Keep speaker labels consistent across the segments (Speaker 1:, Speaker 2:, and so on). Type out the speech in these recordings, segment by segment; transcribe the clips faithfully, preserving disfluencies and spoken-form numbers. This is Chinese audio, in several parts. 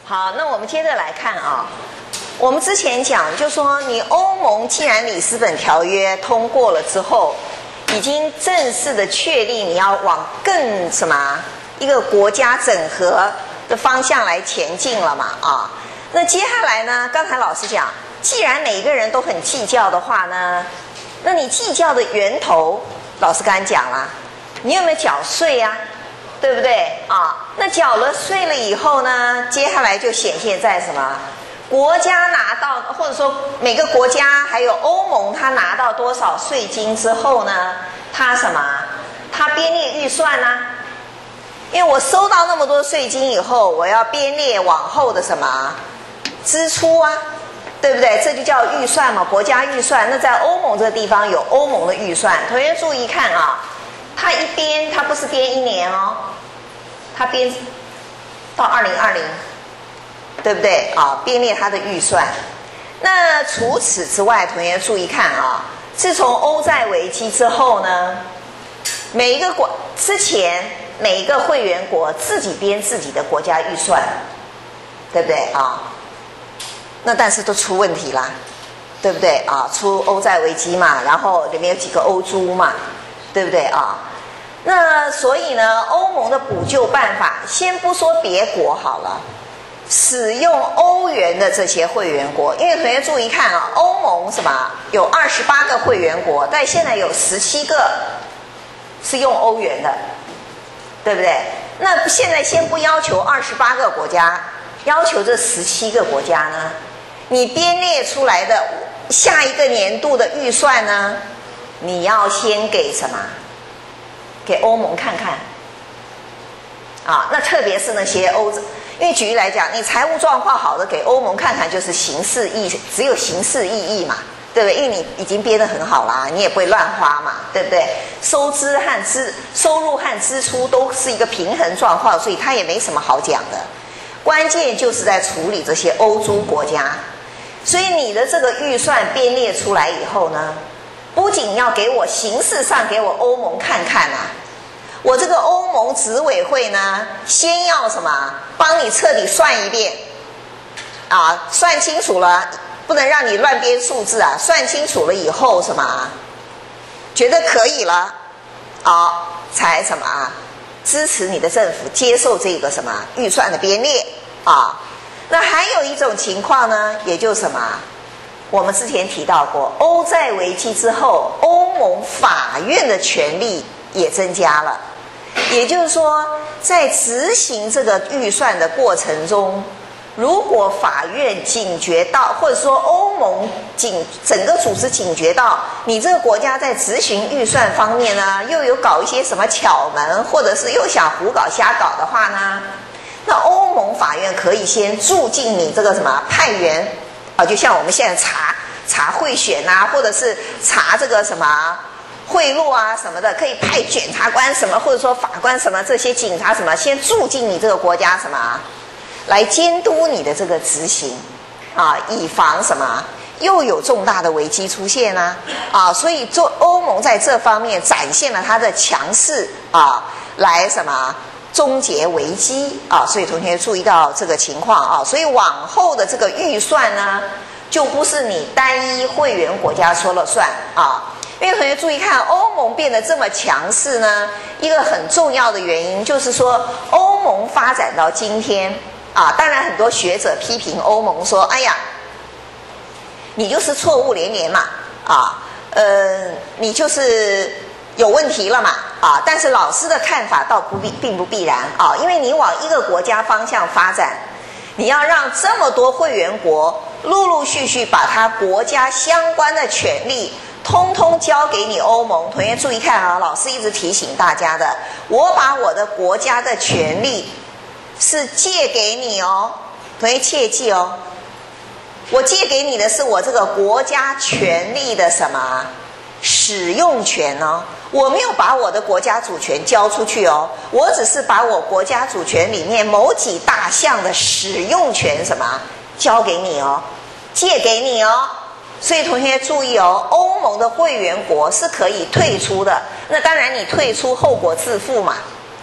Speaker 1: 好，那我们接着来看啊，我们之前讲就说，你欧盟既然里斯本条约通过了之后，已经正式的确立你要往更什么一个国家整合的方向来前进了嘛啊。那接下来呢，刚才老师讲，既然每个人都很计较的话呢，那你计较的源头，老师刚才讲了，你有没有缴税呀？对不对啊？那缴了税了以后呢，接下来就显现在什么？国家拿到，或者说每个国家还有欧盟，它拿到多少税金之后呢，它什么？它编列预算啊。因为我收到那么多税金以后，我要编列往后的什么支出啊，对不对？这就叫预算嘛，国家预算。那在欧盟这个地方有欧盟的预算，同学注意看啊。它一编，它不是编一年哦，它编到二零二零，对不对啊？编列它的预算。那除此之外，同学注意看啊，自从欧债危机之后呢，每一个国之前每一个会员国自己编自己的国家预算，对不对啊？那但是都出问题啦，对不对啊？出欧债危机嘛，然后里面有几个欧猪嘛。对不对啊？那所以呢，欧盟的补救办法，先不说别国好了，使用欧元的这些会员国，因为同学注意看啊，欧盟什么有二十八个会员国，但现在有十七个是用欧元的，对不对？那现在先不要求二十八个国家，要求这十七个国家呢，你编列出来的下一个年度的预算呢？你要先给什么？给欧盟看看啊！那特别是那些欧，因为举例来讲，你财务状况好的给欧盟看看，就是形式意，只有形式意义嘛，对不对？因为你已经编得很好啦，你也不会乱花嘛，对不对？收支和支收入和支出都是一个平衡状况，所以它也没什么好讲的。关键就是在处理这些欧洲国家，所以你的这个预算编列出来以后呢？不仅要给我形式上给我欧盟看看啊，我这个欧盟执委会呢，先要什么？帮你彻底算一遍，啊，算清楚了，不能让你乱编数字啊，算清楚了以后什么？觉得可以了，啊，才什么啊？支持你的政府接受这个什么预算的编列啊？那还有一种情况呢，也就是什么？我们之前提到过，欧债危机之后，欧盟法院的权力也增加了。也就是说，在执行这个预算的过程中，如果法院警觉到，或者说欧盟警整个组织警觉到，你这个国家在执行预算方面呢，又有搞一些什么巧门，或者是又想胡搞瞎搞的话呢，那欧盟法院可以先驻进你这个什么派员。啊，就像我们现在查查贿选啊，或者是查这个什么贿赂啊什么的，可以派检察官什么，或者说法官什么，这些警察什么，先驻进你这个国家什么，来监督你的这个执行啊，以防什么又有重大的危机出现啊啊，所以做欧盟在这方面展现了它的强势啊，来什么？终结危机啊，所以同学注意到这个情况啊，所以往后的这个预算呢，就不是你单一会员国家说了算啊。因为同学注意看，欧盟变得这么强势呢，一个很重要的原因就是说，欧盟发展到今天啊，当然很多学者批评欧盟说，哎呀，你就是错误连连嘛啊，呃，你就是有问题了嘛啊，但是老师的看法倒不必并不必然啊，因为你往一个国家方向发展，你要让这么多会员国陆陆续续把他国家相关的权利通通交给你欧盟。同学注意看啊，老师一直提醒大家的，我把我的国家的权利是借给你哦，同学切记哦，我借给你的是我这个国家权利的什么使用权哦，我没有把我的国家主权交出去哦，我只是把我国家主权里面某几大项的使用权什么交给你哦，借给你哦。所以同学注意哦，欧盟的会员国是可以退出的，那当然你退出后果自负嘛，对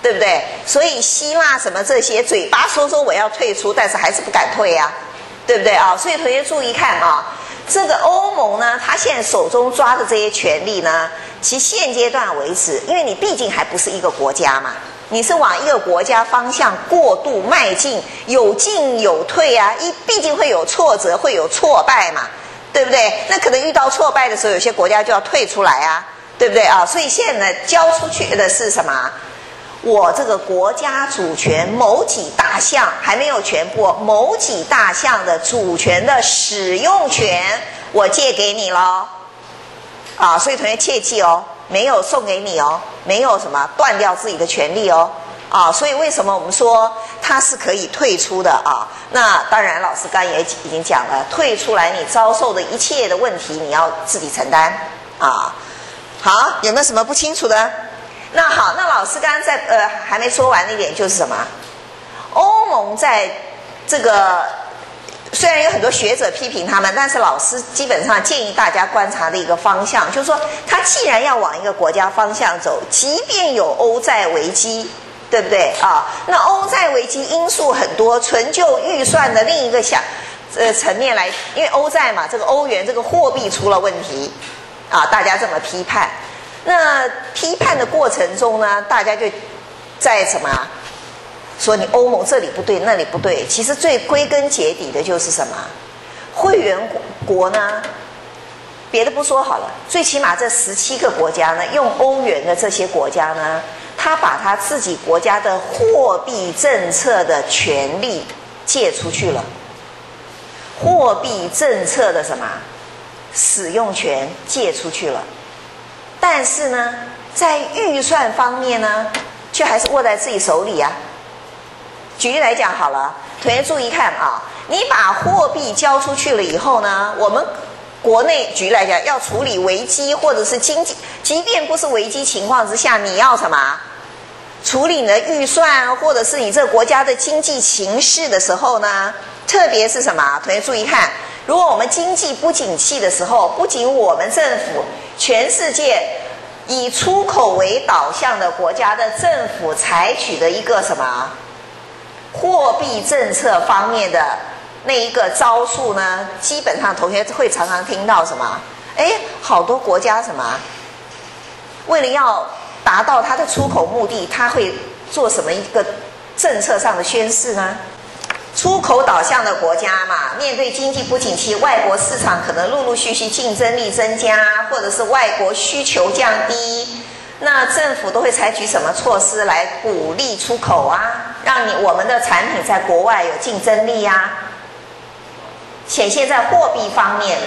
Speaker 1: 对不对？所以希腊什么这些嘴巴说说我要退出，但是还是不敢退呀、啊，对不对啊？所以同学注意看啊，这个欧盟呢，他现在手中抓的这些权利呢，其现阶段为止，因为你毕竟还不是一个国家嘛。你是往一个国家方向过度迈进，有进有退啊，一毕竟会有挫折，会有挫败嘛，对不对？那可能遇到挫败的时候，有些国家就要退出来啊，对不对啊？所以现在呢，交出去的是什么？我这个国家主权某几大项还没有全部，某几大项的主权的使用权，我借给你咯。啊，所以同学切记哦。没有送给你哦，没有什么断掉自己的权利哦，啊，所以为什么我们说它是可以退出的啊？那当然，老师刚才也已经讲了，退出来你遭受的一切的问题，你要自己承担啊。好，有没有什么不清楚的？那好，那老师刚刚在呃还没说完那点就是什么？欧盟在这个。虽然有很多学者批评他们，但是老师基本上建议大家观察的一个方向，就是说，他既然要往一个国家方向走，即便有欧债危机，对不对啊？那欧债危机因素很多，纯就预算的另一个想呃层面来，因为欧债嘛，这个欧元这个货币出了问题啊，大家这么批判。那批判的过程中呢，大家就在什么？说你欧盟这里不对，那里不对，其实最归根结底的就是什么？会员国呢，别的不说好了，最起码这十七个国家呢，用欧元的这些国家呢，他把他自己国家的货币政策的权利借出去了，货币政策的什么使用权借出去了，但是呢，在预算方面呢，却还是握在自己手里啊。举例来讲好了，同学注意看啊，你把货币交出去了以后呢，我们国内举例来讲要处理危机或者是经济，即便不是危机情况之下，你要什么处理你的预算或者是你这个国家的经济情势的时候呢，特别是什么？同学注意看，如果我们经济不景气的时候，不仅我们政府，全世界以出口为导向的国家的政府采取的一个什么货币政策方面的那一个招数呢，基本上同学会常常听到什么？哎，好多国家什么，为了要达到它的出口目的，它会做什么一个政策上的宣示呢？出口导向的国家嘛，面对经济不景气，外国市场可能陆陆续续竞争力增加，或者是外国需求降低。那政府都会采取什么措施来鼓励出口啊？让你我们的产品在国外有竞争力啊？显现在货币方面，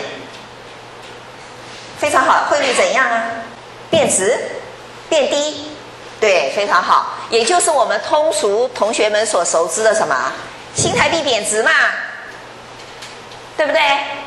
Speaker 1: 非常好，汇率怎样啊？变值、变低，对，非常好。也就是我们通俗同学们所熟知的什么新台币贬值嘛，对不对？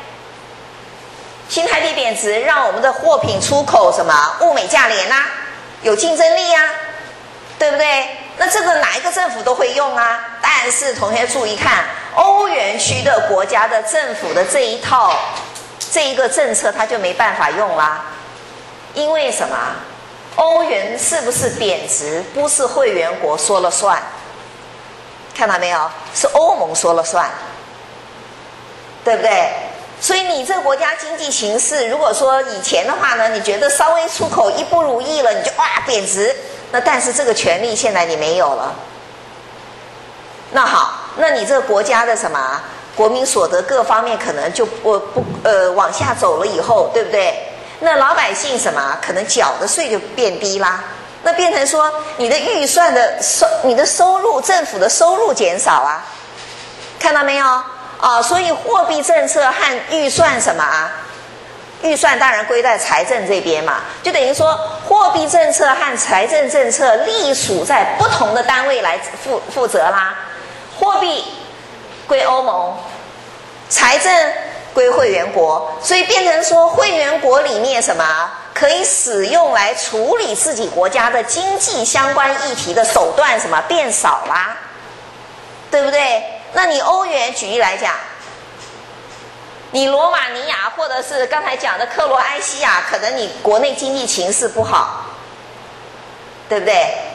Speaker 1: 新台币贬值，让我们的货品出口什么物美价廉啊？有竞争力啊，对不对？那这个哪一个政府都会用啊。但是同学注意看，欧元区的国家的政府的这一套这一个政策，它就没办法用啦。因为什么？欧元是不是贬值，不是会员国说了算，看到没有？是欧盟说了算，对不对？所以你这个国家经济形势，如果说以前的话呢，你觉得稍微出口一不如意了，你就哇贬值，那但是这个权利现在你没有了。那好，那你这个国家的什么国民所得各方面可能就不不呃往下走了以后，对不对？那老百姓什么可能缴的税就变低啦，那变成说你的预算的收你的收入政府的收入减少啊，看到没有？啊，所以货币政策和预算什么啊？预算当然归在财政这边嘛，就等于说货币政策和财政政策隶属在不同的单位来负负责啦。货币归欧盟，财政归会员国，所以变成说会员国里面什么可以使用来处理自己国家的经济相关议题的手段什么变少啦，对不对？那你欧元举例来讲，你罗马尼亚或者是刚才讲的克罗埃西亚，可能你国内经济情势不好，对不对？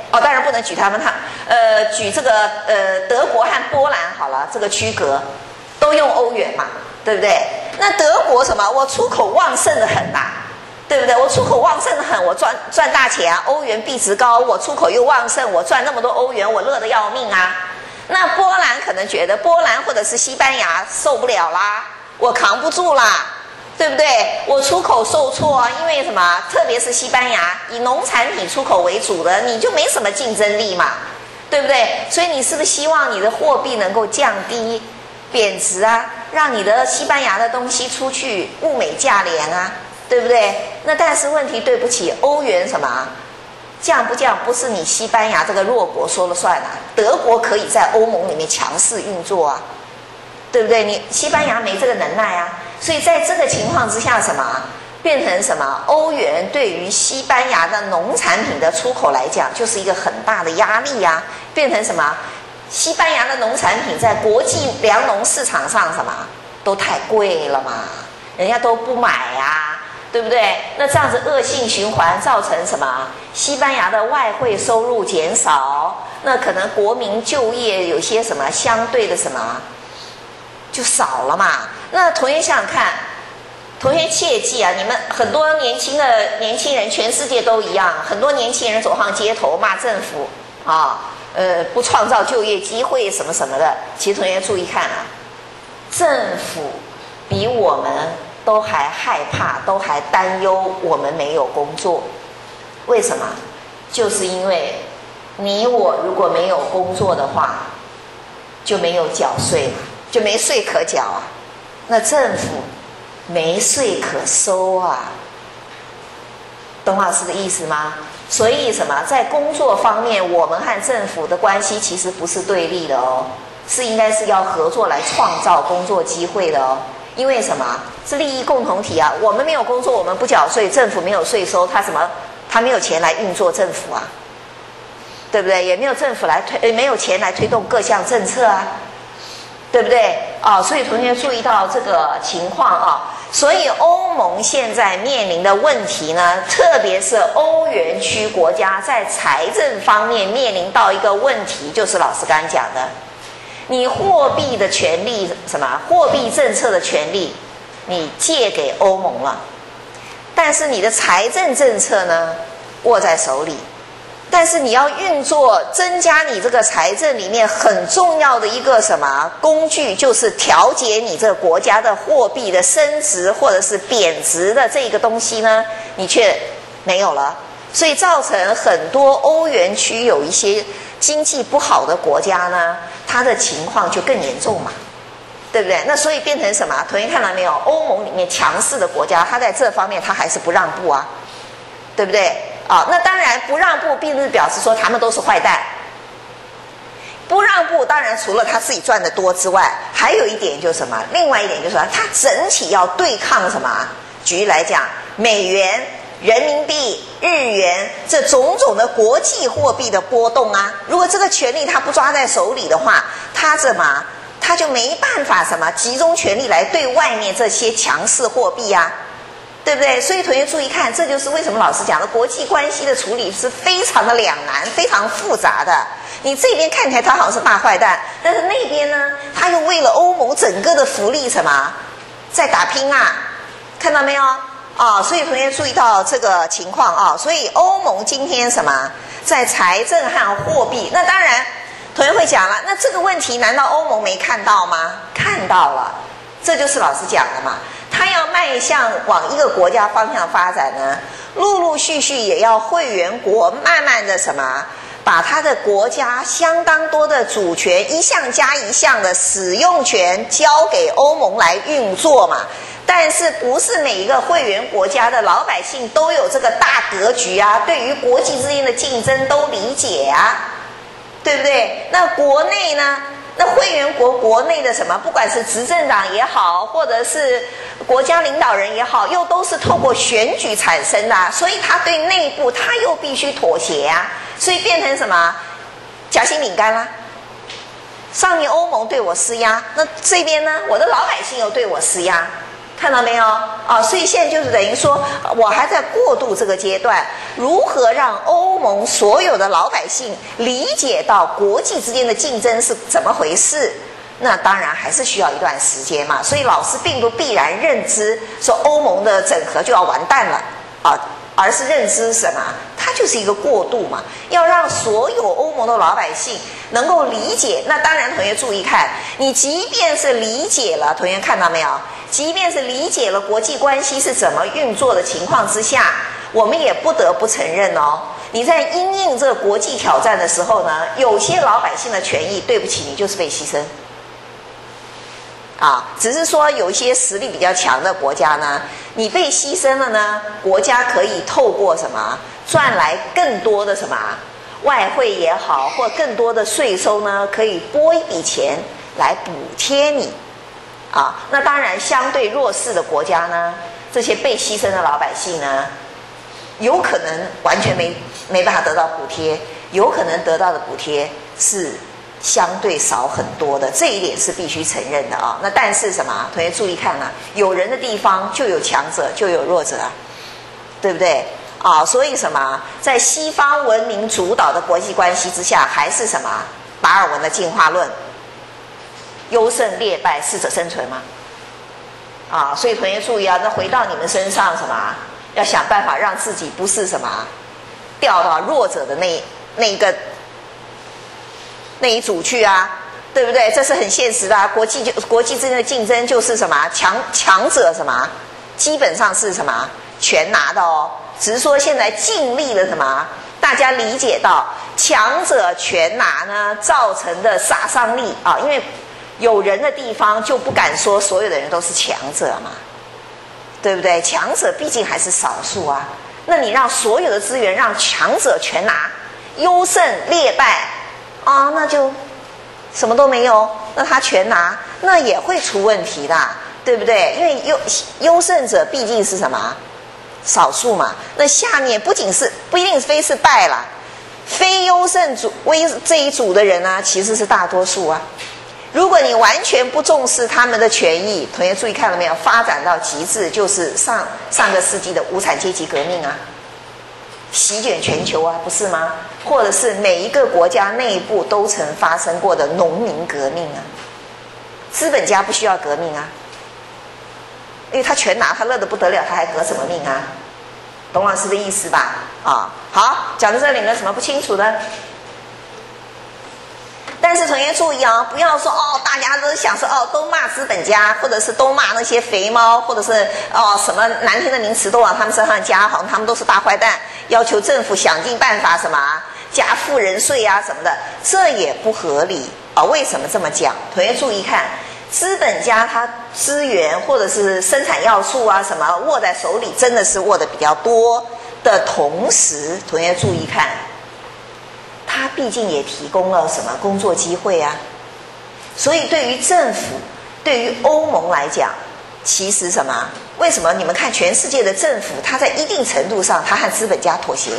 Speaker 1: 哦，当然不能举他们，他呃举这个呃德国和波兰好了，这个区隔都用欧元嘛，对不对？那德国什么？我出口旺盛的很呐、啊，对不对？我出口旺盛的很，我赚赚大钱啊，欧元币值高，我出口又旺盛，我赚那么多欧元，我乐得要命啊。那波兰可能觉得波兰或者是西班牙受不了啦，我扛不住啦。对不对？我出口受挫，因为什么？特别是西班牙以农产品出口为主的，你就没什么竞争力嘛，对不对？所以你是不是希望你的货币能够降低贬值啊，让你的西班牙的东西出去物美价廉啊，对不对？那但是问题，对不起，欧元什么降不降不是你西班牙这个弱国说了算啊，德国可以在欧盟里面强势运作啊，对不对？你西班牙没这个能耐啊。所以在这个情况之下，什么变成什么？欧元对于西班牙的农产品的出口来讲，就是一个很大的压力呀、啊。变成什么？西班牙的农产品在国际粮农市场上什么都太贵了嘛，人家都不买啊，对不对？那这样子恶性循环，造成什么？西班牙的外汇收入减少，那可能国民就业有些什么相对的什么就少了嘛。那同学想想看，同学切记啊，你们很多年轻的年轻人，全世界都一样，很多年轻人走上街头骂政府啊，呃，不创造就业机会什么什么的。其实同学注意看啊，政府比我们都还害怕，都还担忧我们没有工作。为什么？就是因为你我如果没有工作的话，就没有缴税，就没税可缴啊。那政府没税可收啊，懂老师的意思吗？所以什么，在工作方面，我们和政府的关系其实不是对立的哦，是应该是要合作来创造工作机会的哦。因为什么？是利益共同体啊！我们没有工作，我们不缴税，政府没有税收，他什么？他没有钱来运作政府啊，对不对？也没有政府来推，没有钱来推动各项政策啊。对不对啊？所以同学注意到这个情况啊。所以欧盟现在面临的问题呢，特别是欧元区国家在财政方面面临到一个问题，就是老师刚刚讲的，你货币的权利，什么货币政策的权利，你借给欧盟了，但是你的财政政策呢，握在手里。但是你要运作增加你这个财政里面很重要的一个什么工具，就是调节你这个国家的货币的升值或者是贬值的这个东西呢，你却没有了，所以造成很多欧元区有一些经济不好的国家呢，它的情况就更严重嘛，对不对？那所以变成什么？同学看到没有？欧盟里面强势的国家，它在这方面它还是不让步啊，对不对？啊、哦，那当然不让步，并不是表示说他们都是坏蛋。不让步，当然除了他自己赚得多之外，还有一点就是什么？另外一点就是说，他整体要对抗什么？举例来讲，美元、人民币、日元这种种的国际货币的波动啊，如果这个权力他不抓在手里的话，他怎么他就没办法什么集中权力来对外面这些强势货币啊。对不对？所以同学注意看，这就是为什么老师讲的国际关系的处理是非常的两难、非常复杂的。你这边看起来他好像是大坏蛋，但是那边呢，他又为了欧盟整个的福利什么在打拼啊，看到没有啊？所以同学注意到这个情况啊。所以欧盟今天什么在财政和货币，那当然同学会讲了，那这个问题难道欧盟没看到吗？看到了，这就是老师讲的嘛。他要迈向往一个国家方向发展呢，陆陆续续也要会员国慢慢的什么，把他的国家相当多的主权一项加一项的使用权交给欧盟来运作嘛。但是不是每一个会员国家的老百姓都有这个大格局啊，对于国际之间的竞争都理解啊，对不对？那国内呢？那会员国国内的什么，不管是执政党也好，或者是国家领导人也好，又都是透过选举产生的、啊，所以他对内部他又必须妥协啊，所以变成什么夹心饼干啦。上面欧盟对我施压，那这边呢，我的老百姓又对我施压， 看到没有啊？所以现在就是等于说，我还在过渡这个阶段，如何让欧盟所有的老百姓理解到国际之间的竞争是怎么回事？那当然还是需要一段时间嘛。所以老师并不必然认知说欧盟的整合就要完蛋了啊，而是认知什么？它就是一个过渡嘛，要让所有欧盟的老百姓能够理解。那当然，同学注意看，你即便是理解了，同学看到没有？即便是理解了国际关系是怎么运作的情况之下，我们也不得不承认哦，你在因应这个国际挑战的时候呢，有些老百姓的权益，对不起，你就是被牺牲。啊，只是说有一些实力比较强的国家呢，你被牺牲了呢，国家可以透过什么赚来更多的什么外汇也好，或更多的税收呢，可以拨一笔钱来补贴你。啊，那当然，相对弱势的国家呢，这些被牺牲的老百姓呢，有可能完全没没办法得到补贴，有可能得到的补贴是相对少很多的，这一点是必须承认的啊。那但是什么？同学注意看啊，有人的地方就有强者，就有弱者啊，对不对？啊，所以什么？在西方文明主导的国际关系之下，还是什么？达尔文的进化论。优胜劣败，适者生存嘛，啊，所以同学注意啊，那回到你们身上什么，要想办法让自己不是什么掉到弱者的那那一个那一组去啊，对不对？这是很现实的啊。国际就国际之间的竞争就是什么强强者什么，基本上是什么全拿的哦，只是说现在尽力了什么，大家理解到强者全拿呢造成的杀伤力啊，因为有人的地方就不敢说所有的人都是强者嘛，对不对？强者毕竟还是少数啊。那你让所有的资源让强者全拿，优胜劣败啊，那就什么都没有。那他全拿，那也会出问题的，对不对？因为优优胜者毕竟是什么少数嘛。那下面不仅是不一定非是败了，非优胜组微这一组的人呢、啊，其实是大多数啊。如果你完全不重视他们的权益，同学注意看了没有？发展到极致就是上上个世纪的无产阶级革命啊，席卷全球啊，不是吗？或者是每一个国家内部都曾发生过的农民革命啊，资本家不需要革命啊，因为他全拿，他乐得不得了，他还革什么命啊？懂老师的意思吧？啊，好，讲到这里有没有什么不清楚的？但是同学注意啊，不要说哦，大家都想说哦，都骂资本家，或者是都骂那些肥猫，或者是哦什么难听的名词都往他们身上加，好像他们都是大坏蛋，要求政府想尽办法什么加富人税啊什么的，这也不合理啊。为什么这么讲？同学注意看，资本家他资源或者是生产要素啊什么握在手里，真的是握的比较多的同时，同学注意看。他毕竟也提供了什么工作机会啊，所以对于政府，对于欧盟来讲，其实什么？为什么你们看全世界的政府，它在一定程度上，它和资本家妥协，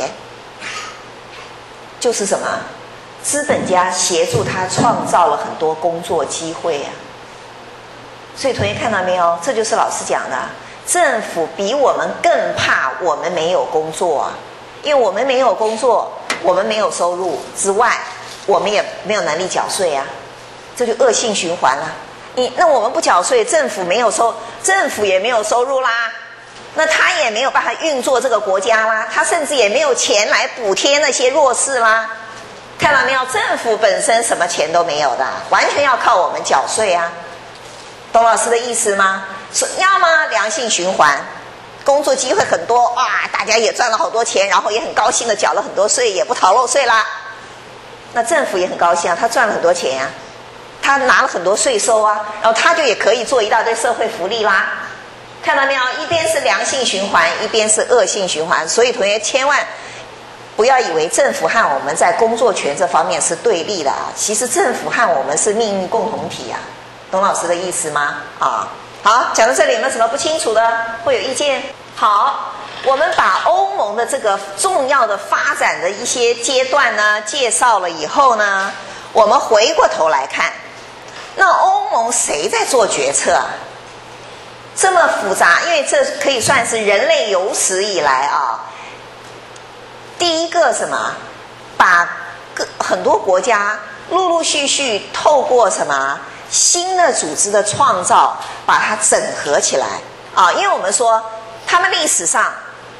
Speaker 1: 就是什么？资本家协助他创造了很多工作机会啊。所以同学看到没有？这就是老师讲的，政府比我们更怕我们没有工作啊，因为我们没有工作。我们没有收入之外，我们也没有能力缴税啊，这就恶性循环了。你那我们不缴税，政府没有收，政府也没有收入啦，那他也没有办法运作这个国家啦，他甚至也没有钱来补贴那些弱势啦。看到没有？政府本身什么钱都没有的，完全要靠我们缴税啊。懂老师的意思吗？要么良性循环。工作机会很多哇，大家也赚了好多钱，然后也很高兴的缴了很多税，也不逃漏税啦。那政府也很高兴啊，他赚了很多钱呀、啊，他拿了很多税收啊，然后他就也可以做一大堆社会福利啦。看到没有？一边是良性循环，一边是恶性循环。所以同学千万不要以为政府和我们在工作权这方面是对立的啊，其实政府和我们是命运共同体啊。懂老师的意思吗？啊。好，讲到这里有没有什么不清楚的？会有意见？好，我们把欧盟的这个重要的发展的一些阶段呢介绍了以后呢，我们回过头来看，那欧盟谁在做决策啊？ 这么复杂，因为这可以算是人类有史以来啊，第一个什么，把各很多国家陆陆续续透过什么新的组织的创造，把它整合起来啊。因为我们说，他们历史上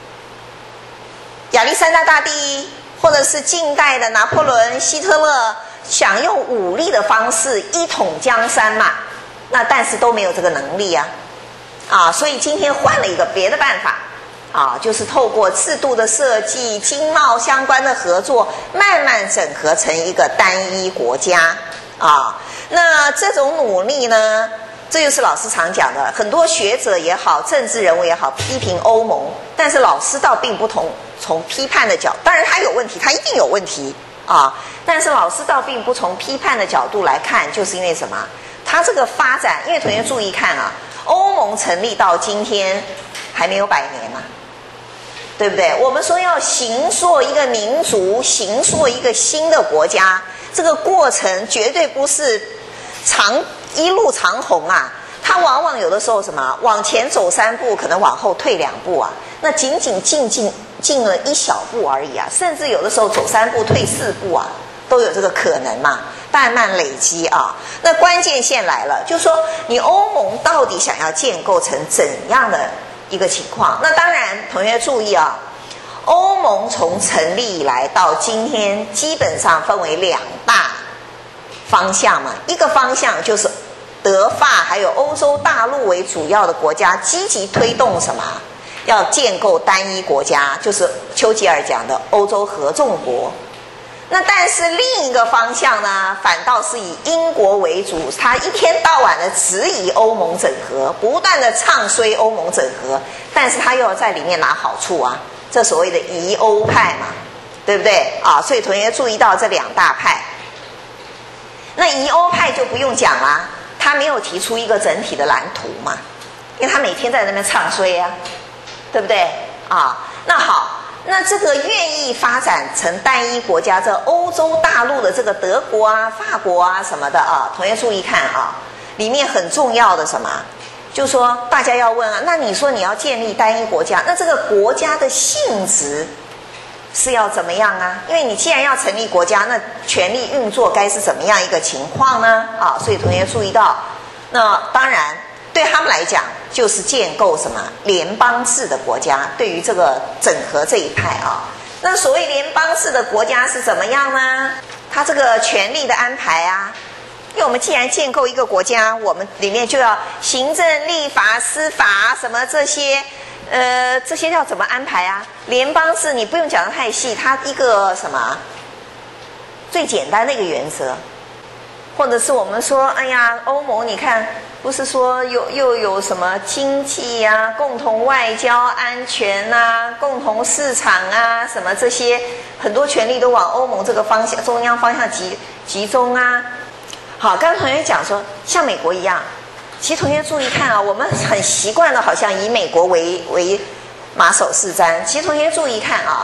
Speaker 1: 亚历山大大帝，或者是近代的拿破仑、希特勒，想用武力的方式一统江山嘛，那但是都没有这个能力啊。啊，所以今天换了一个别的办法，啊，就是透过制度的设计、经贸相关的合作，慢慢整合成一个单一国家。啊，那这种努力呢，这就是老师常讲的，很多学者也好，政治人物也好，批评欧盟，但是老师倒并不同从批判的角，当然他有问题，他一定有问题啊，但是老师倒并不从批判的角度来看，就是因为什么？他这个发展，因为同学注意看啊。欧盟成立到今天还没有百年嘛，对不对？我们说要形塑一个民族，形塑一个新的国家，这个过程绝对不是长一路长虹啊，它往往有的时候什么往前走三步，可能往后退两步啊，那仅仅进进进了一小步而已啊，甚至有的时候走三步退四步啊，都有这个可能嘛。慢慢累积啊，那关键线来了，就是说你欧盟到底想要建构成怎样的一个情况？那当然，同学注意啊，欧盟从成立以来到今天，基本上分为两大方向嘛。一个方向就是德法还有欧洲大陆为主要的国家积极推动什么？要建构单一国家，就是丘吉尔讲的欧洲合众国。那但是另一个方向呢，反倒是以英国为主，他一天到晚的质疑欧盟整合，不断的唱衰欧盟整合，但是他又要在里面拿好处啊，这所谓的疑欧派嘛，对不对啊？所以同学注意到这两大派。那疑欧派就不用讲啦，他没有提出一个整体的蓝图嘛，因为他每天在那边唱衰啊，对不对啊？那好。那这个愿意发展成单一国家，这欧洲大陆的这个德国啊、法国啊什么的啊，同学注意看啊，里面很重要的什么，就是说大家要问啊，那你说你要建立单一国家，那这个国家的性质是要怎么样啊？因为你既然要成立国家，那权力运作该是怎么样一个情况呢？啊，所以同学注意到，那当然对他们来讲。就是建构什么联邦制的国家，对于这个整合这一派啊，那所谓联邦制的国家是怎么样呢？它这个权力的安排啊，因为我们既然建构一个国家，我们里面就要行政、立法、司法什么这些，呃，这些要怎么安排啊？联邦制你不用讲得太细，它一个什么最简单的一个原则，或者是我们说，哎呀，欧盟你看。不是说有又有什么经济啊、共同外交、安全啊、共同市场啊，什么这些很多权力都往欧盟这个方向、中央方向集集中啊。好，刚刚同学讲说，像美国一样，其实同学注意看啊，我们很习惯了，好像以美国为为马首是瞻。其实同学注意看啊。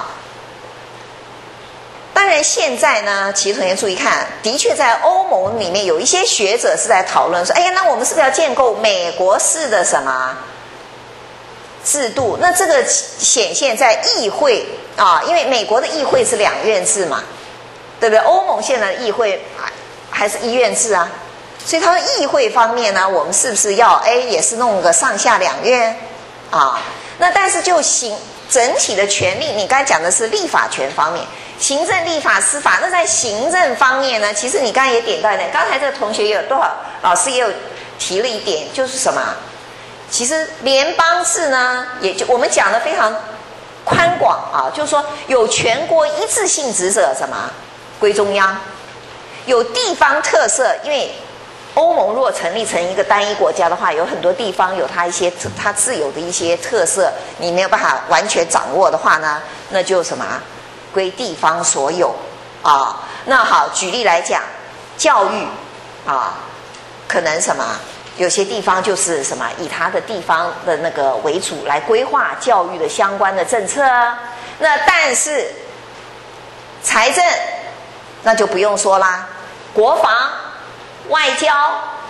Speaker 1: 当然，现在呢，其实同学注意看，的确在欧盟里面有一些学者是在讨论说，哎呀，那我们是不是要建构美国式的什么制度？那这个显现在议会啊，因为美国的议会是两院制嘛，对不对？欧盟现在的议会还是一院制啊，所以它的议会方面呢，我们是不是要哎也是弄个上下两院啊？那但是就行整体的权力，你刚才讲的是立法权方面。行政、立法、司法，那在行政方面呢？其实你刚才也点到一点，刚才这个同学也有多少老师也有提了一点，就是什么？其实联邦制呢，也就我们讲的非常宽广啊，就是说有全国一致性职责，什么归中央，有地方特色，因为欧盟如果成立成一个单一国家的话，有很多地方有它一些它自有的一些特色，你没有办法完全掌握的话呢，那就什么？归地方所有啊。那好，举例来讲，教育啊，可能什么？有些地方就是什么，以他的地方的那个为主来规划教育的相关的政策啊。那但是财政那就不用说啦，国防、外交、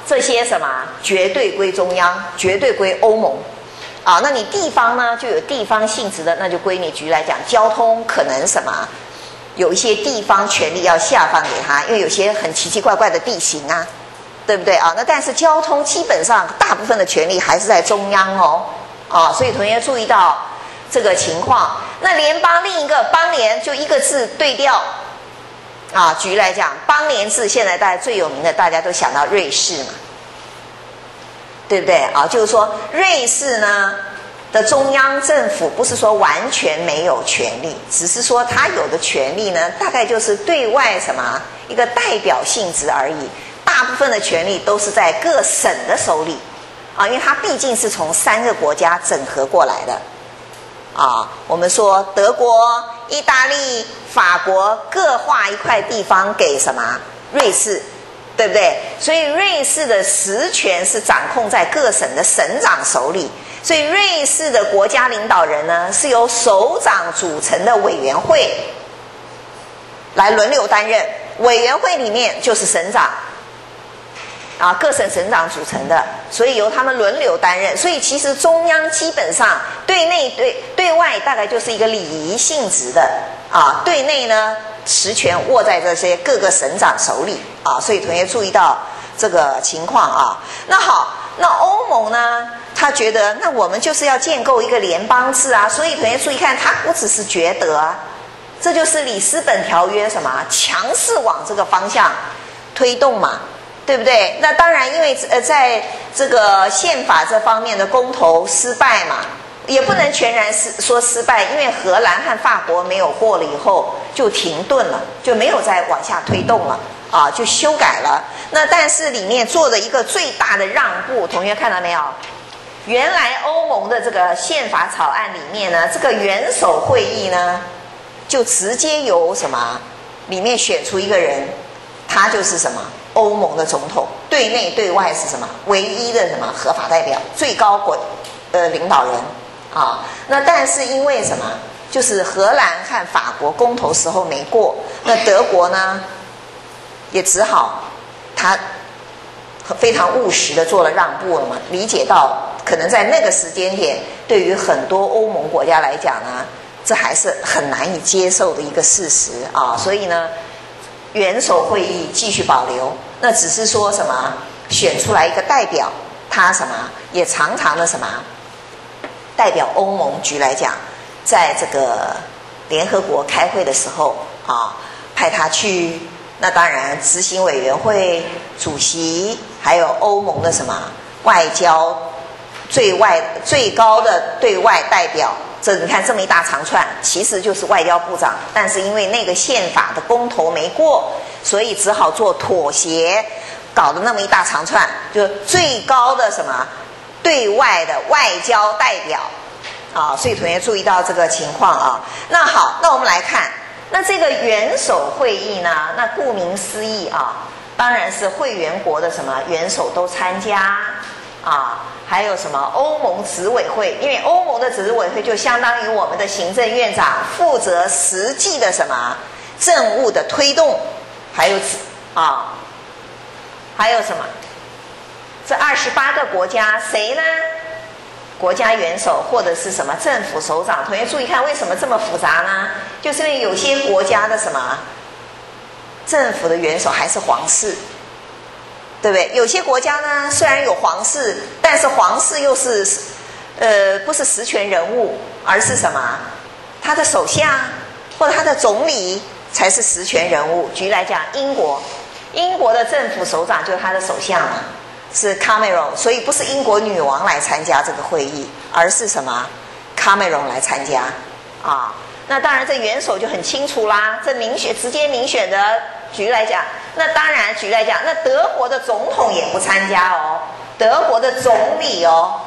Speaker 1: 这些什么绝对归中央，绝对归欧盟。啊，那你地方呢就有地方性质的，那就归你局来讲，交通可能什么有一些地方权力要下放给他，因为有些很奇奇怪怪的地形啊，对不对啊？那但是交通基本上大部分的权力还是在中央哦，啊，所以同学注意到这个情况。那联邦另一个邦联就一个字对调，啊，举例来讲，邦联制现在大家最有名的，大家都想到瑞士嘛，对不对啊？就是说瑞士呢的中央政府不是说完全没有权利，只是说它有的权利呢，大概就是对外什么一个代表性质而已。大部分的权力都是在各省的手里，啊，因为它毕竟是从三个国家整合过来的，啊，我们说德国、意大利、法国各划一块地方给什么瑞士，对不对？所以瑞士的实权是掌控在各省的省长手里。所以瑞士的国家领导人呢，是由首长组成的委员会来轮流担任，委员会里面就是省长，啊，各省省长组成的，所以由他们轮流担任。所以其实中央基本上对内对对外大概就是一个礼仪性质的，啊，对内呢实权握在这些各个省长手里，啊，所以同学注意到这个情况啊。那好，那欧盟呢？他觉得，那我们就是要建构一个联邦制啊，所以同学注意看，他不只是觉得啊，这就是里斯本条约什么强势往这个方向推动嘛，对不对？那当然，因为呃，在这个宪法这方面的公投失败嘛，也不能全然是说失败，因为荷兰和法国没有过了以后就停顿了，就没有再往下推动了啊，就修改了。那但是里面做的一个最大的让步，同学看到没有？原来欧盟的这个宪法草案里面呢，这个元首会议呢，就直接由什么里面选出一个人，他就是什么欧盟的总统，对内对外是什么唯一的什么合法代表，最高国呃领导人啊。那但是因为什么，就是荷兰和法国公投时候没过，那德国呢也只好他非常务实的做了让步了嘛，理解到可能在那个时间点，对于很多欧盟国家来讲呢，这还是很难以接受的一个事实啊。所以呢，元首会议继续保留，那只是说什么选出来一个代表，他什么也常常的什么代表欧盟局来讲，在这个联合国开会的时候啊，派他去。那当然，执行委员会主席，还有欧盟的什么外交最外最高的对外代表，这你看这么一大长串，其实就是外交部长。但是因为那个宪法的公投没过，所以只好做妥协，搞得那么一大长串，就最高的什么对外的外交代表啊。所以同学注意到这个情况啊。那好，那我们来看。那这个元首会议呢？那顾名思义啊，当然是会员国的什么元首都参加啊，还有什么欧盟执委会，因为欧盟的执委会就相当于我们的行政院长，负责实际的什么政务的推动，还有啊，还有什么？这二十八个国家谁呢？国家元首或者是什么政府首长，同学注意看，为什么这么复杂呢？就是因为有些国家的什么政府的元首还是皇室，对不对？有些国家呢，虽然有皇室，但是皇室又是呃不是实权人物，而是什么他的首相或者他的总理才是实权人物。举例来讲，英国，英国的政府首长就是他的首相嘛。是 Cameron， 所以不是英国女王来参加这个会议，而是什么 Cameron 来参加啊？那当然，这元首就很清楚啦，这民选直接民选的，举例来讲，那当然举例来讲，那德国的总统也不参加哦，德国的总理哦，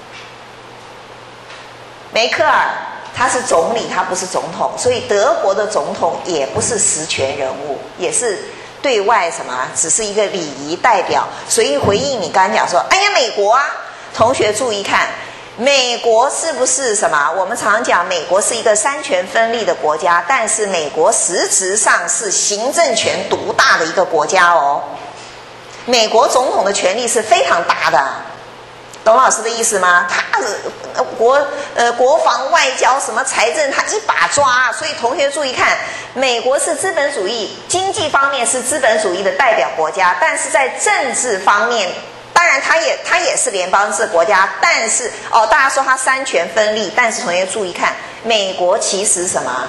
Speaker 1: 梅克尔他是总理，他不是总统，所以德国的总统也不是实权人物，也是。对外什么只是一个礼仪代表，所以回应你刚才讲说，哎呀，美国啊，同学注意看，美国是不是什么？我们常讲美国是一个三权分立的国家，但是美国实质上是行政权独大的一个国家哦。 美国总统的权力是非常大的，懂老师的意思吗？他呃国呃国防、外交、什么财政，他一把抓。所以同学注意看，美国是资本主义，经济方面是资本主义的代表国家，但是在政治方面，当然它也它也是联邦制国家，但是哦，大家说它三权分立，但是同学注意看，美国其实什么？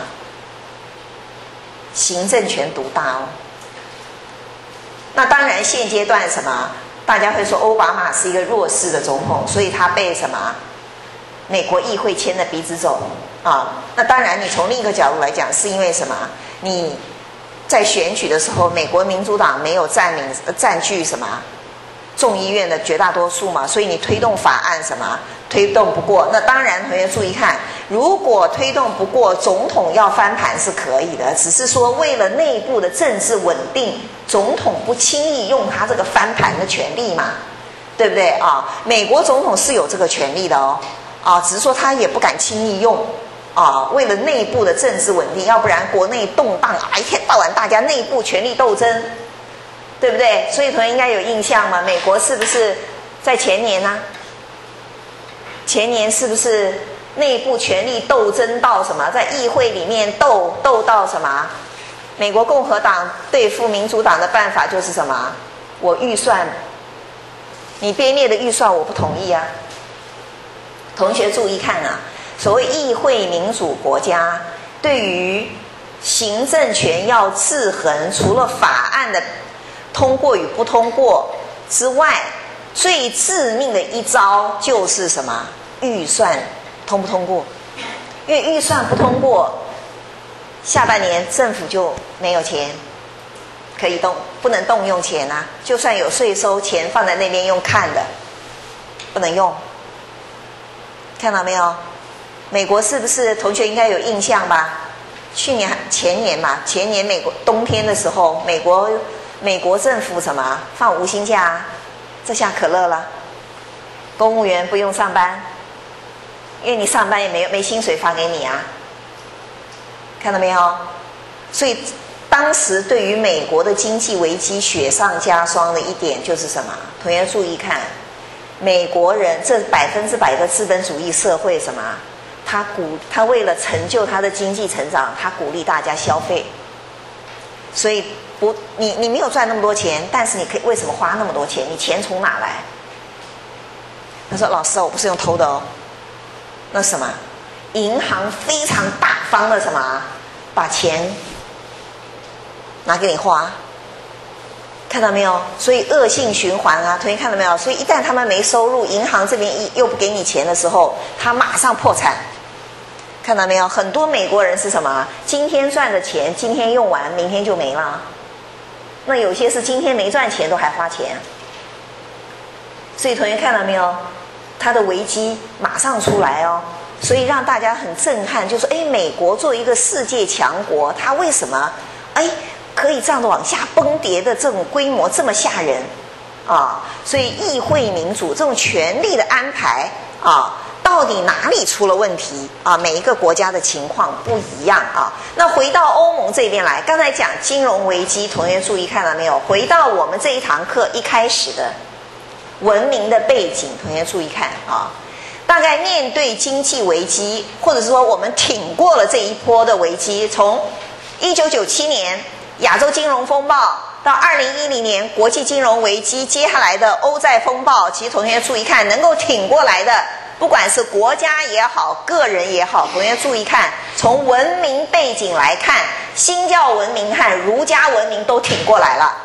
Speaker 1: 行政权独大哦。那当然现阶段什么？大家会说奥巴马是一个弱势的总统，所以他被什么？美国议会牵着鼻子走啊。那当然，你从另一个角度来讲，是因为什么？你在选举的时候，美国民主党没有占领占据什么众议院的绝大多数嘛，所以你推动法案什么推动不过。那当然，同学注意看，如果推动不过，总统要翻盘是可以的，只是说为了内部的政治稳定，总统不轻易用他这个翻盘的权利嘛，对不对啊？美国总统是有这个权利的哦，啊，只是说他也不敢轻易用啊，为了内部的政治稳定，要不然国内动荡啊，一天到晚大家内部权力斗争，对不对？所以同学应该有印象嘛，美国是不是在前年呢、啊？前年是不是内部权力斗争到什么？在议会里面斗斗到什么？美国共和党对付民主党的办法就是什么？我预算，你编列的预算我不同意啊。同学注意看啊，所谓议会民主国家，对于行政权要制衡，除了法案的通过与不通过之外，最致命的一招就是什么？预算通不通过？因为预算不通过，下半年政府就没有钱可以动，不能动用钱啊。就算有税收，钱放在那边用看的，不能用。看到没有？美国是不是同学应该有印象吧？去年前年嘛，前年美国冬天的时候，美国美国政府什么放无薪假、啊，这下可乐了，公务员不用上班。因为你上班也没有没薪水发给你啊，看到没有？所以当时对于美国的经济危机雪上加霜的一点就是什么？同学注意看，美国人这百分之百的资本主义社会什么？他鼓他为了成就他的经济成长，他鼓励大家消费。所以不你你没有赚那么多钱，但是你可以为什么花那么多钱？你钱从哪来？他说：“老师，我不是用偷的哦。”那什么，银行非常大方的什么，把钱拿给你花，看到没有？所以恶性循环啊，同学看到没有？所以一旦他们没收入，银行这边又不给你钱的时候，他马上破产，看到没有？很多美国人是什么？今天赚的钱今天用完，明天就没了。那有些是今天没赚钱都还花钱，所以同学看到没有？它的危机马上出来哦，所以让大家很震撼，就说：哎，美国作为一个世界强国，它为什么哎可以这样的往下崩跌的这种规模这么吓人啊？所以议会民主这种权力的安排啊，到底哪里出了问题啊？每一个国家的情况不一样啊。那回到欧盟这边来，刚才讲金融危机，同学注意看了没有？回到我们这一堂课一开始的文明的背景，同学注意看啊。大概面对经济危机，或者说我们挺过了这一波的危机，从一九九七年亚洲金融风暴到二零一零年国际金融危机，接下来的欧债风暴，其实同学注意看，能够挺过来的，不管是国家也好，个人也好，同学注意看，从文明背景来看，新教文明和儒家文明都挺过来了。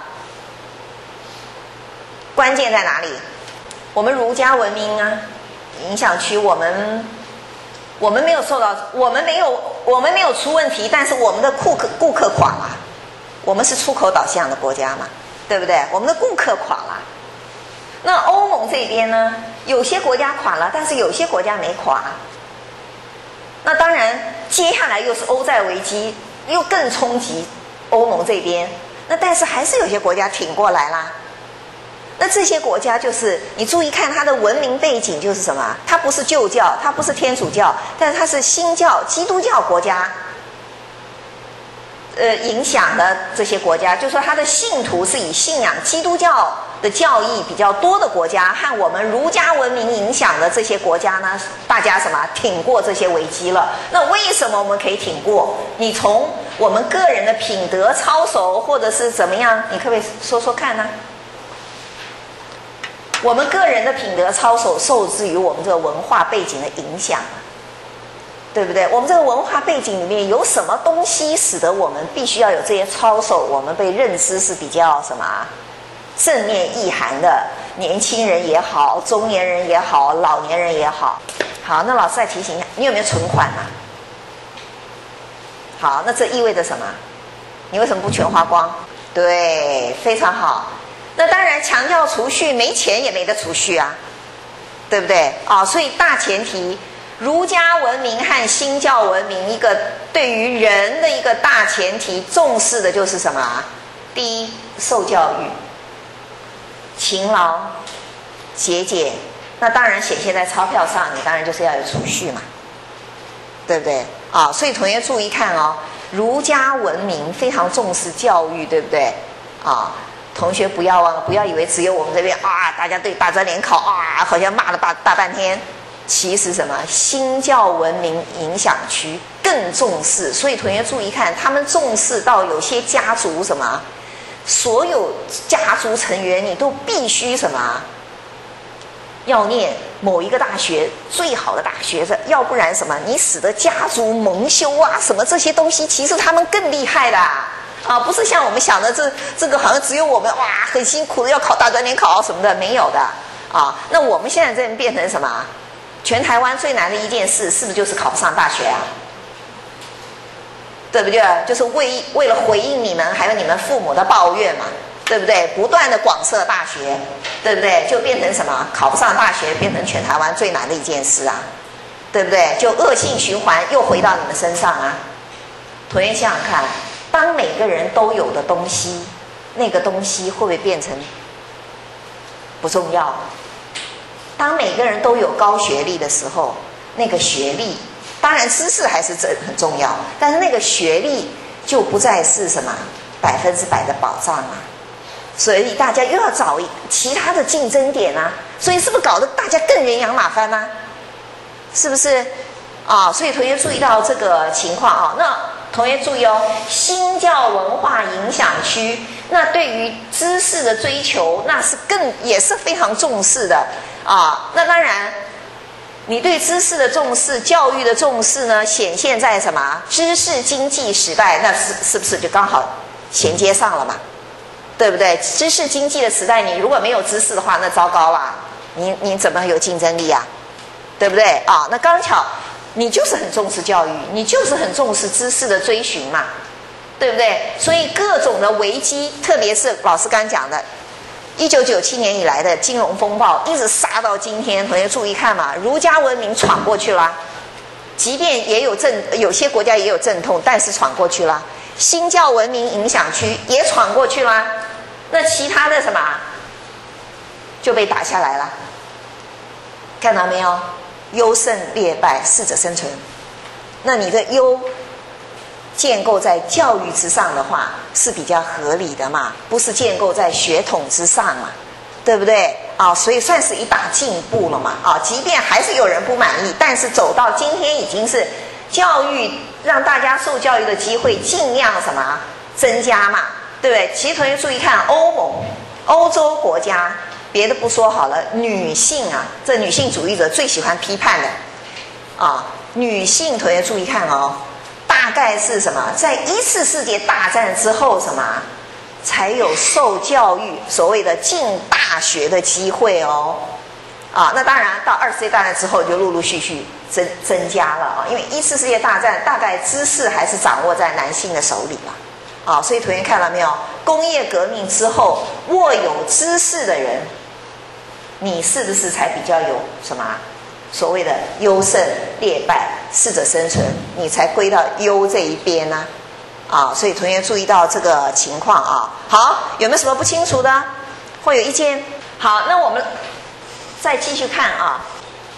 Speaker 1: 关键在哪里？我们儒家文明啊，影响区我们，我们没有受到，我们没有，我们没有出问题，但是我们的顾客顾客垮了，我们是出口导向的国家嘛，对不对？我们的顾客垮了。那欧盟这边呢，有些国家垮了，但是有些国家没垮。那当然，接下来又是欧债危机，又更冲击欧盟这边。那但是还是有些国家挺过来啦。那这些国家就是你注意看它的文明背景就是什么？它不是旧教，它不是天主教，但是它是新教基督教国家。 呃影响的这些国家，就说他的信徒是以信仰基督教的教义比较多的国家，和我们儒家文明影响的这些国家呢，大家什么挺过这些危机了？那为什么我们可以挺过？你从我们个人的品德操守，或者是怎么样，你可不可以说说看呢？我们个人的品德操守受制于我们这个文化背景的影响，对不对？我们这个文化背景里面有什么东西使得我们必须要有这些操守？我们被认知是比较什么啊？正面意涵的，年轻人也好，中年人也好，老年人也好。好，那老师再提醒一下，你有没有存款啊？好，那这意味着什么？你为什么不全花光？对，非常好。那当然强调储蓄，没钱也没得储蓄啊，对不对？啊、哦，所以大前提，儒家文明和新教文明一个对于人的一个大前提，重视的就是什么？第一，受教育，勤劳、节俭。那当然显现在钞票上，你当然就是要有储蓄嘛，对不对？啊、哦，所以同学注意看哦，儒家文明非常重视教育，对不对？啊、哦。同学不要忘了，不要以为只有我们这边啊，大家对大专联考啊，好像骂了大大半天。其实什么，新教文明影响区更重视，所以同学注意看，他们重视到有些家族什么，所有家族成员你都必须什么，要念某一个大学，最好的大学，要不然什么，你使得家族蒙羞啊，什么这些东西，其实他们更厉害的。啊，不是像我们想的这这个好像只有我们哇很辛苦的要考大专联考什么的，没有的啊。那我们现在这边变成什么？全台湾最难的一件事，是不是就是考不上大学啊？对不对？就是为为了回应你们还有你们父母的抱怨嘛，对不对？不断的广设大学，对不对？就变成什么？考不上大学变成全台湾最难的一件事啊，对不对？就恶性循环又回到你们身上啊。同学想想看。当每个人都有的东西，那个东西会不会变成不重要？当每个人都有高学历的时候，那个学历，当然知识还是很重要，但是那个学历就不再是什么百分之百的保障啊。所以大家又要找其他的竞争点啊，所以是不是搞得大家更人仰马翻啊？是不是啊？所以同学注意到这个情况啊，那。同学注意哦，新教文化影响区，那对于知识的追求，那是更也是非常重视的啊。那当然，你对知识的重视、教育的重视呢，显现在什么？知识经济时代，那是是不是就刚好衔接上了嘛？对不对？知识经济的时代，你如果没有知识的话，那糟糕啦，你你怎么有竞争力啊？对不对啊？那刚巧。你就是很重视教育，你就是很重视知识的追寻嘛，对不对？所以各种的危机，特别是老师刚讲的，一九九七年以来的金融风暴，一直杀到今天。同学注意看嘛，儒家文明闯过去了，即便也有阵，有些国家也有阵痛，但是闯过去了。新教文明影响区也闯过去了，那其他的什么就被打下来了，看到没有？优胜劣败，适者生存。那你的优建构在教育之上的话，是比较合理的嘛，不是建构在血统之上嘛，对不对啊？所以算是一大进步了嘛啊！即便还是有人不满意，但是走到今天已经是教育让大家受教育的机会尽量什么增加嘛，对不对？其实同学注意看，欧盟、欧洲国家。别的不说好了，女性啊，这女性主义者最喜欢批判的啊。女性同学注意看哦，大概是什么？在一次世界大战之后，什么才有受教育所谓的进大学的机会哦。啊，那当然到二次世界大战之后就陆陆续续增增加了啊，因为一次世界大战大概知识还是掌握在男性的手里了。啊，所以同学看到没有？工业革命之后，握有知识的人，你是不是才比较有什么所谓的优胜劣败、适者生存？你才归到优这一边呢？啊，所以同学注意到这个情况啊。好，有没有什么不清楚的？或有意见？好，那我们再继续看啊。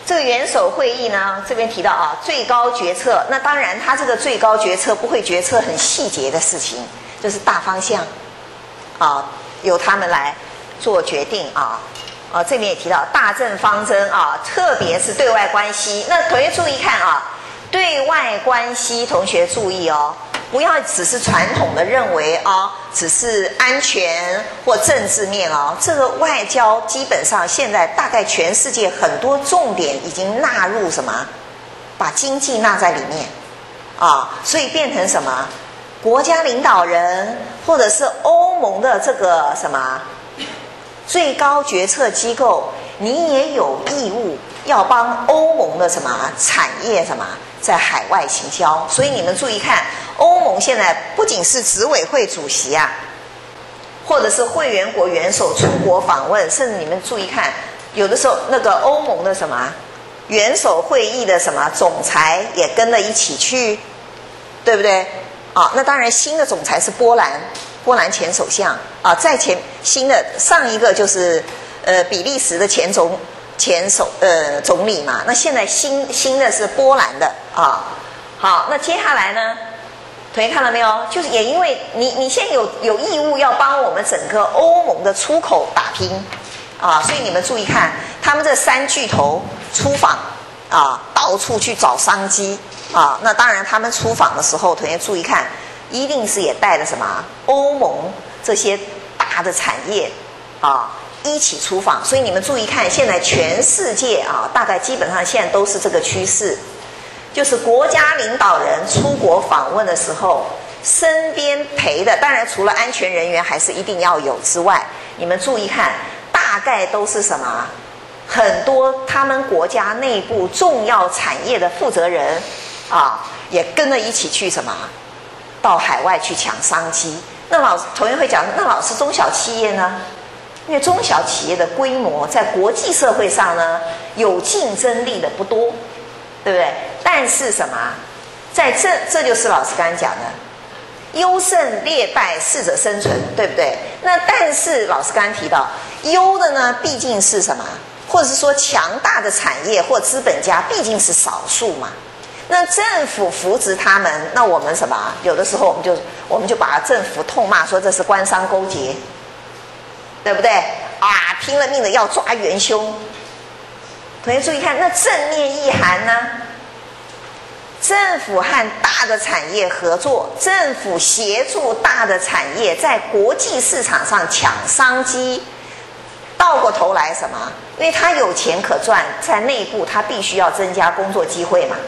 Speaker 1: 这个元首会议呢，这边提到啊，最高决策。那当然，它这个最高决策不会决策很细节的事情，就是大方向啊，由他们来做决定啊。啊，这边也提到大政方针啊，特别是对外关系。那同学注意看啊，对外关系，同学注意哦，不要只是传统的认为啊，只是安全或政治面哦。这个外交基本上现在大概全世界很多重点已经纳入什么，把经济纳在里面啊，所以变成什么，国家领导人或者是欧盟的这个什么最高决策机构，你也有义务要帮欧盟的什么产业什么在海外行销。所以你们注意看，欧盟现在不仅是执委会主席啊，或者是会员国元首出国访问，甚至你们注意看，有的时候那个欧盟的什么元首会议的什么总裁也跟着一起去，对不对？啊，那当然新的总裁是波兰。波兰前首相啊，在前新的上一个就是呃比利时的前总前首呃总理嘛，那现在新新的是波兰的啊。好，那接下来呢，同学看到没有？就是也因为你你现在有有义务要帮我们整个欧盟的出口打拼啊，所以你们注意看，他们这三巨头出访啊，到处去找商机啊。那当然，他们出访的时候，同学注意看。一定是也带了什么欧盟这些大的产业啊一起出访，所以你们注意看，现在全世界啊，大概基本上现在都是这个趋势，就是国家领导人出国访问的时候，身边陪的，当然除了安全人员还是一定要有之外，你们注意看，大概都是什么？很多他们国家内部重要产业的负责人啊，也跟着一起去什么？到海外去抢商机。那老同学会讲，那老师中小企业呢？因为中小企业的规模在国际社会上呢，有竞争力的不多，对不对？但是什么，在这这就是老师刚才讲的，优胜劣败，适者生存，对不对？那但是老师刚才提到，优的呢，毕竟是什么？或者是说强大的产业或资本家，毕竟是少数嘛。那政府扶植他们，那我们什么？有的时候我们就我们就把政府痛骂说这是官商勾结，对不对？啊，拼了命的要抓元凶。同学注意看，那正面意涵呢？政府和大的产业合作，政府协助大的产业在国际市场上抢商机。倒过头来什么？因为他有钱可赚，在内部他必须要增加工作机会嘛。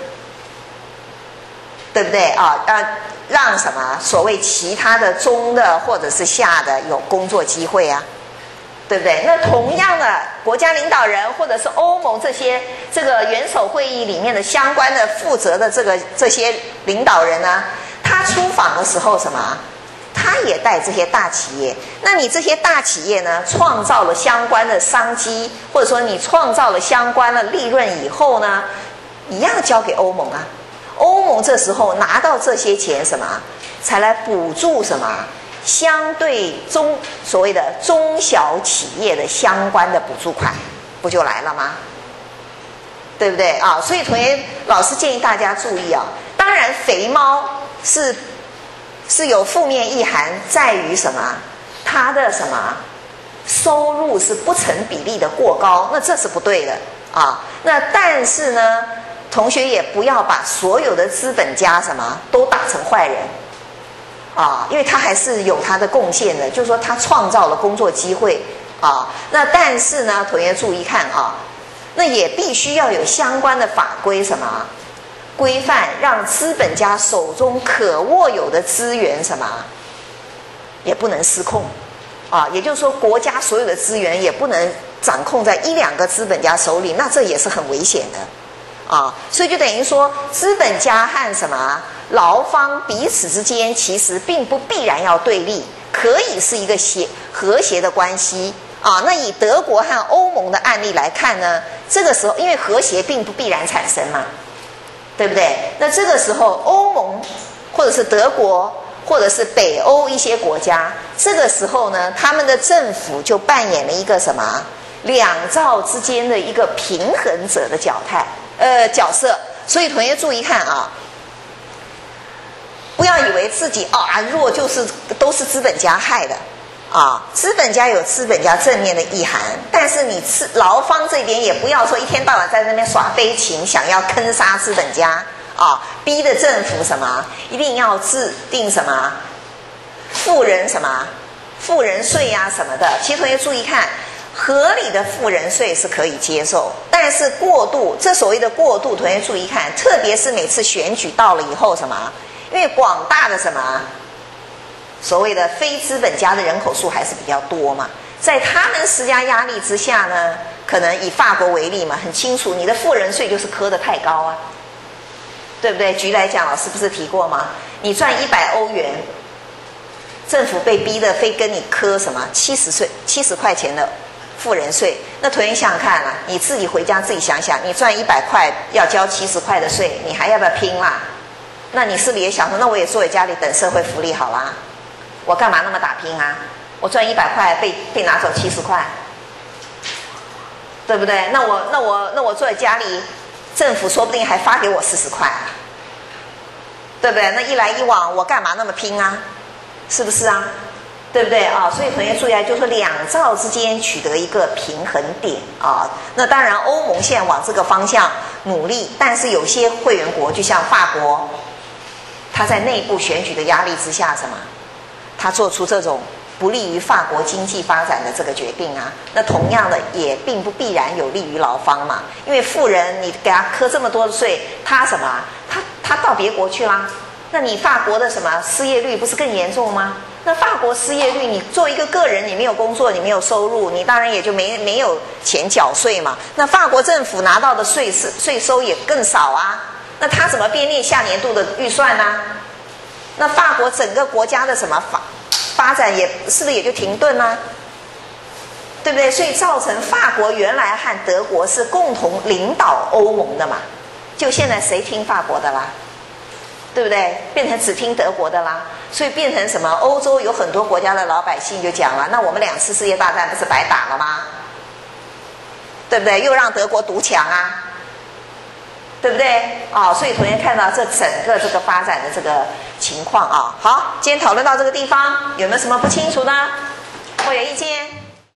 Speaker 1: 对不对啊？要让什么所谓其他的中的或者是下的有工作机会啊，对不对？那同样的国家领导人或者是欧盟这些这个元首会议里面的相关的负责的这个这些领导人呢，他出访的时候什么？他也带这些大企业。那你这些大企业呢，创造了相关的商机，或者说你创造了相关的利润以后呢，一样交给欧盟啊。欧盟这时候拿到这些钱什么，才来补助什么相对中所谓的中小企业的相关的补助款，不就来了吗？对不对啊？所以同学老师建议大家注意啊，当然肥猫是是有负面意涵，在于什么？它的什么收入是不成比例的过高，那这是不对的啊。那但是呢？同学也不要把所有的资本家什么都打成坏人啊，因为他还是有他的贡献的，就是说他创造了工作机会啊。那但是呢，同学注意看啊，那也必须要有相关的法规什么规范，让资本家手中可握有的资源什么也不能失控啊。也就是说，国家所有的资源也不能掌控在一两个资本家手里，那这也是很危险的。啊，所以就等于说，资本家和什么劳方彼此之间其实并不必然要对立，可以是一个协和谐的关系啊。那以德国和欧盟的案例来看呢，这个时候因为和谐并不必然产生嘛，对不对？那这个时候欧盟或者是德国或者是北欧一些国家，这个时候呢，他们的政府就扮演了一个什么两造之间的一个平衡者的角态呃角色。所以同学注意看啊，不要以为自己啊弱就是都是资本家害的啊，资本家有资本家正面的意涵，但是你劳方这边也不要说一天到晚在那边耍飞情，想要坑杀资本家啊，逼的政府什么一定要制定什么富人什么富人税呀、啊、什么的。其实同学注意看，合理的富人税是可以接受，但是过度，这所谓的过度，同学注意看，特别是每次选举到了以后什么，因为广大的什么所谓的非资本家的人口数还是比较多嘛，在他们施加压力之下呢，可能以法国为例嘛，很清楚，你的富人税就是磕得太高啊，对不对？举例来讲，老师不是提过吗？你赚一百欧元，政府被逼的非跟你磕什么七十岁七十块钱的富人税，那同学想想看啊，你自己回家自己想想，你赚一百块要交七十块的税，你还要不要拼啦？那你是不是也想说，那我也坐在家里等社会福利好啦？我干嘛那么打拼啊？我赚一百块被被拿走七十块，对不对？那我那我那我坐在家里，政府说不定还发给我四十块，对不对？那一来一往，我干嘛那么拼啊？是不是啊？对不对啊？所以同学注意啊，就是说两造之间取得一个平衡点啊。那当然，欧盟现在往这个方向努力，但是有些会员国，就像法国，他在内部选举的压力之下，什么？他做出这种不利于法国经济发展的这个决定啊，那同样的也并不必然有利于劳方嘛，因为富人你给他磕这么多的税，他什么？他他到别国去啦，那你法国的什么失业率不是更严重吗？那法国失业率，你作为一个个人，你没有工作，你没有收入，你当然也就没没有钱缴税嘛。那法国政府拿到的税是税收也更少啊，那他怎么编列下年度的预算呢？那法国整个国家的什么发发展也是不是也就停顿啦？对不对？所以造成法国原来和德国是共同领导欧盟的嘛，就现在谁听法国的啦？对不对？变成只听德国的啦，所以变成什么？欧洲有很多国家的老百姓就讲了，那我们两次世界大战不是白打了吗？对不对？又让德国独强啊，对不对？哦，所以同学看到这整个这个发展的这个情况啊。好，今天讨论到这个地方，有没有什么不清楚呢？或有意见？